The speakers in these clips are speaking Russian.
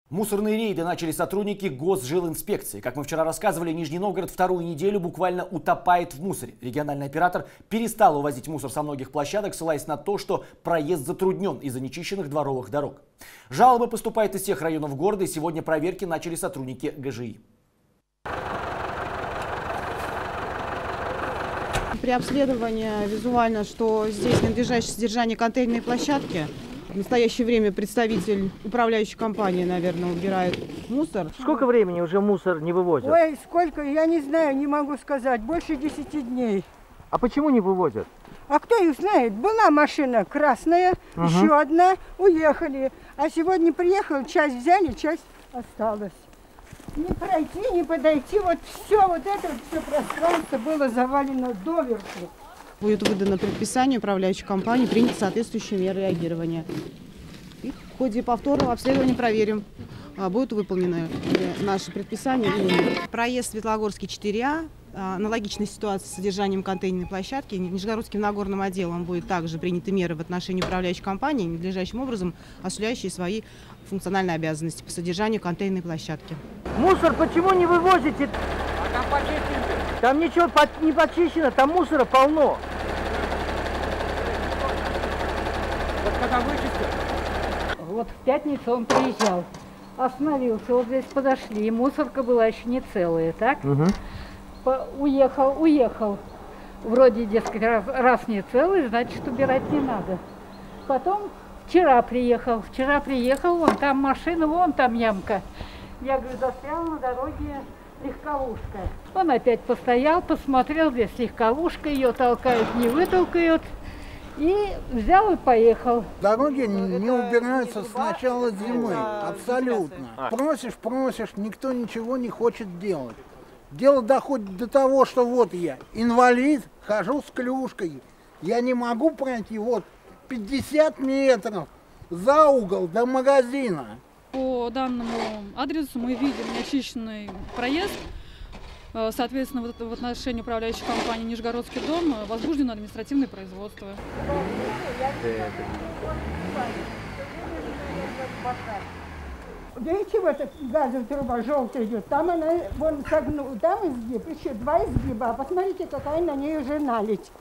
Мусорные рейды начали сотрудники Госжилинспекции. Как мы вчера рассказывали, Нижний Новгород вторую неделю буквально утопает в мусоре. Региональный оператор перестал увозить мусор со многих площадок, ссылаясь на то, что проезд затруднен из-за нечищенных дворовых дорог. Жалобы поступают из всех районов города, и сегодня проверки начали сотрудники ГЖИ. При обследовании визуально, что здесь надлежащее содержание контейнерной площадки. В настоящее время представитель управляющей компании, наверное, убирает мусор. Сколько времени уже мусор не вывозят? Ой, сколько, я не знаю, не могу сказать. Больше 10 дней. А почему не вывозят? А кто их знает? Была машина красная, еще одна, уехали. А сегодня приехал, часть взяли, часть осталась. Не пройти, не подойти, вот все, вот это вот все пространство было завалено доверху. Будет выдано предписание управляющей компании, принять соответствующие меры реагирования. И в ходе повторного обследования проверим, будут выполнены наши предписания или нет. Проезд Светлогорский 4А. Аналогичная ситуация с содержанием контейнерной площадки. Нижегородским Нагорным отделом будет также приняты меры в отношении управляющей компании, надлежащим образом осуществляющие свои функциональные обязанности по содержанию контейнерной площадки. Мусор почему не вывозите? А там почистили. Там ничего не почищено, там мусора полно. Вот когда вычистят. Вот в пятницу он приезжал, остановился, вот здесь подошли, и мусорка была еще не целая, так? Уехал. Вроде, дескать, раз не целый, значит, убирать не надо. Потом вчера приехал, вон там машина, вон там ямка. Я говорю, застряла на дороге легковушка. Он опять постоял, посмотрел, здесь легковушка, ее толкают, не вытолкают. И взял и поехал. Дороги не убираются с начала зимы, абсолютно. Просишь, никто ничего не хочет делать. Дело доходит до того, что вот я инвалид, хожу с клюшкой. Я не могу пройти вот 50 метров за угол до магазина. По данному адресу мы видим неочищенный проезд. Соответственно, в отношении управляющей компании «Нижегородский дом» возбуждено административное производство. Видите, вот эта газовая труба желтая идет, там она вон согнула, там изгиб, еще два изгиба, а посмотрите, какая на ней уже наледь.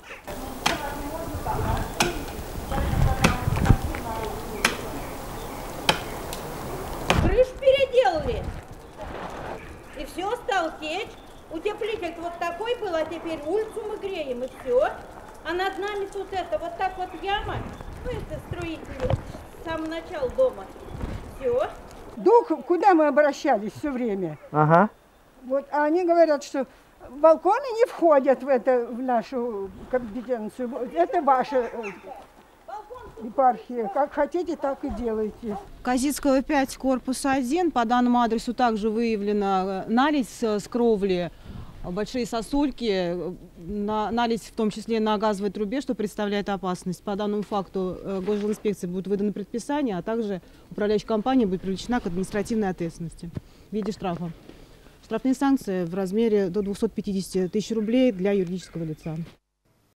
Крышу переделали, и все, стал течь. Утеплитель вот такой был, а теперь улицу мы греем, и все. А над нами тут это, вот так вот яма, ну это строители с самого начала дома. Все. Дух, куда мы обращались все время? Вот, а они говорят, что балконы не входят в нашу компетенцию. Это ваша епархия. Как хотите, так и делайте. Казицкого 5, корпус 1. По данному адресу также выявлена наледь с кровли, большие сосульки, наледь в том числе на газовой трубе, что представляет опасность. По данному факту Госжилинспекции будет выдано предписание, а также управляющая компания будет привлечена к административной ответственности в виде штрафа. Штрафные санкции в размере до 250 тысяч рублей для юридического лица.